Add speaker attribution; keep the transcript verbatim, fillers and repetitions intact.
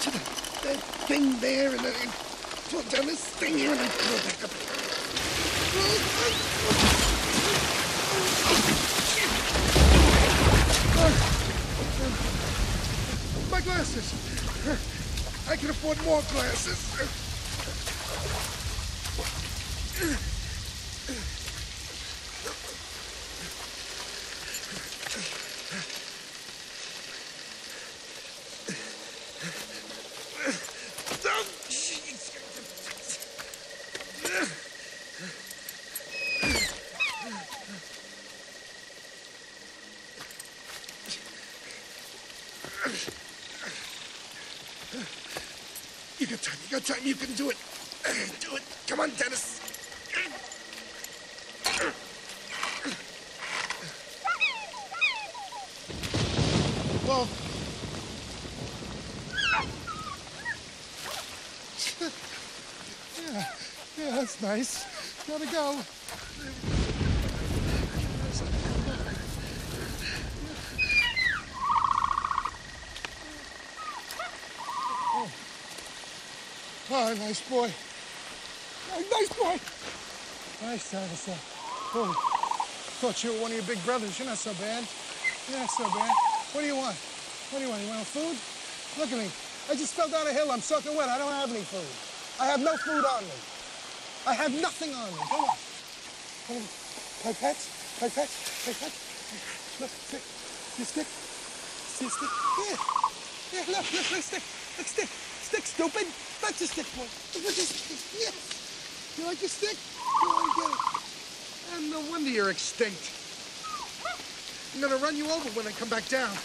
Speaker 1: to the, that thing there, and then I pull down this thing here, and I pull it back up. My glasses. I can afford more glasses. You got time, you got time, you can do it. Do it. Come on, Dennis. Whoa. Yeah, yeah, that's nice. Gotta go. Oh, nice boy. Oh, nice boy. Nice, Dennis. Oh, thought you were one of your big brothers. You're not so bad. You're not so bad. What do you want? What do you want? You want food? Look at me. I just fell down a hill. I'm soaking wet. I don't have any food. I have no food on me. I have nothing on me. Come on. Come on. Play pets? Play pets? Play pets? Look, stick. See a stick? See a stick? Yeah. Yeah, look, look, look, stick. Look, stick. Stick, stupid. That's a stick, boy. Look at this stick. Yes. You like your stick? Go on, get it. And no wonder you're extinct. I'm gonna run you over when I come back down.